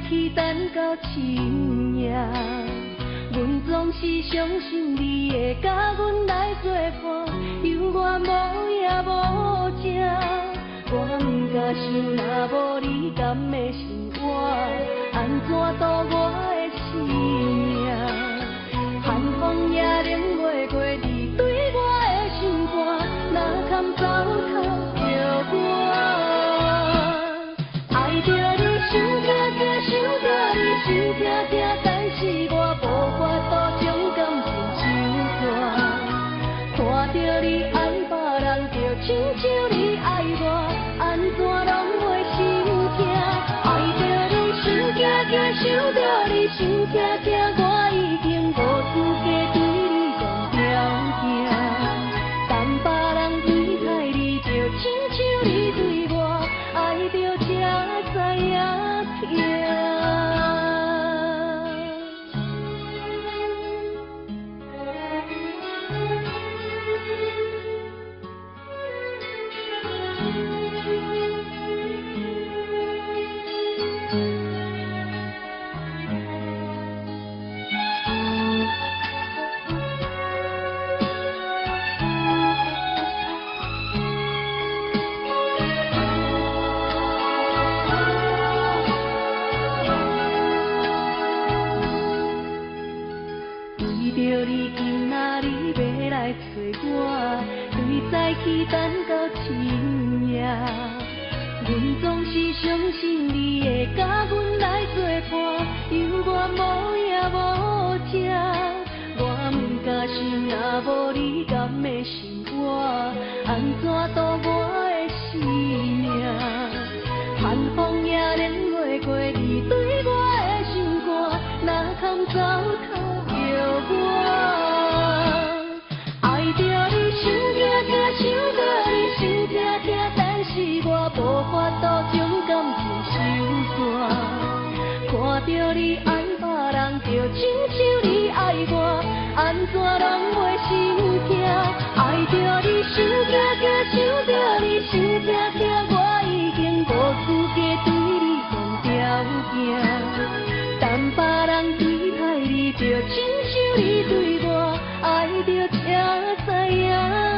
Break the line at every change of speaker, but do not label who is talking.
去等到深夜。阮总是相信你会甲阮来作伴，犹我无影无迹。我毋敢想，若无你甘的生活，安怎度我的生命？寒风也冷袂过你对我的心肝，哪堪糟蹋着我？爱着你心痛痛，想着你心痛痛，但是我无法度将感情收大。看着你爱别人，就亲像你爱我，安怎拢袂心痛？爱着你心惊惊，想着你心痛痛，我已经无资格对你讲条件。但别人对待你，就亲像你对我，爱着才知影疼。为着你今仔日要来找我，对早起等到深夜。阮总是相信你会甲阮来作伴，犹我无影无迹。我毋敢想，若无你甘的生活，安怎度我的生命？寒风也冷袂过你对我的心肝，哪堪糟蹋着我？爱着你心痛痛，想着你心痛痛，但是我无法度将感情收大。看着你爱别人，就亲像你爱我，安怎拢袂心痛？爱着你心痛痛，想着你心痛痛，我已经无资格对你讲条件。但别人对待你，就亲像你对我，爱着才知影。